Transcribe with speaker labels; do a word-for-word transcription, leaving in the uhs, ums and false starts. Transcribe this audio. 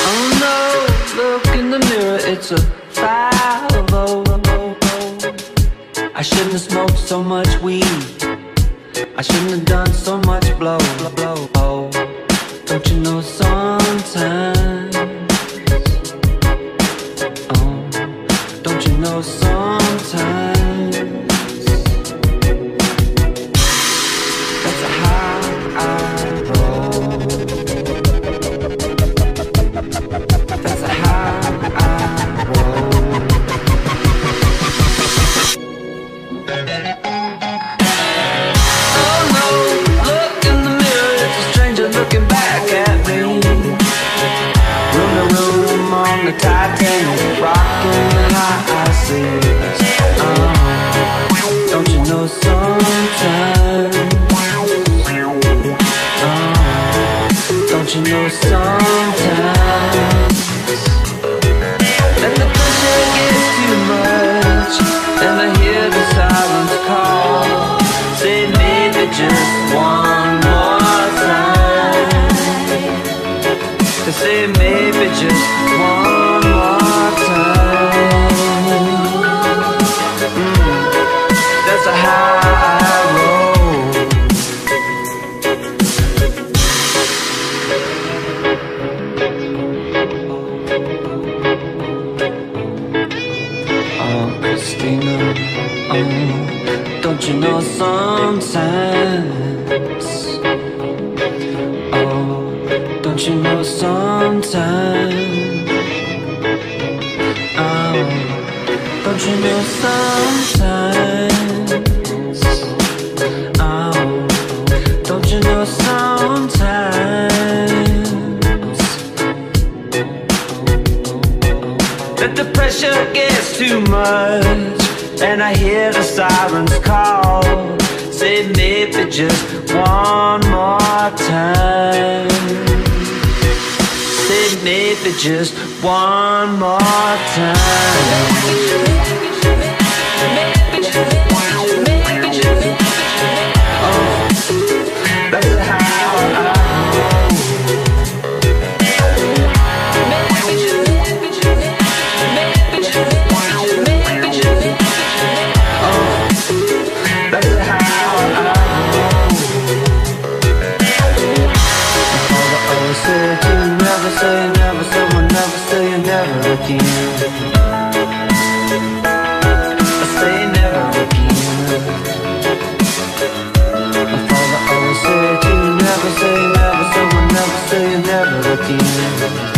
Speaker 1: Oh no, look in the mirror, it's a five oh. I shouldn't have smoked so much weed, I shouldn't have done so much blow, blow, blow. Don't you know sometimes, oh, don't you know sometimes, that's how I roll, that's how I roll. Oh no, look in the mirror, it's a stranger looking back at me. Room to room on the Titanic, rocking the high seas. Oh, don't you know sometimes, oh, don't you know sometimes, that the pressure gets too much, and I hear the sirens call, say maybe just one more time, to say maybe just one more time. Mm, that's how I roll. Oh, Christina, oh, don't you know sometimes, oh, don't you know sometimes, oh, don't you know sometimes, oh, don't you know sometimes, that the pressure gets too much, and I hear the sirens call, say maybe just one more time, say maybe just one more time. Oh, that's how I roll. Said you never say never, someone never say never again. I say never again. My father always said you never say never, someone never say never again.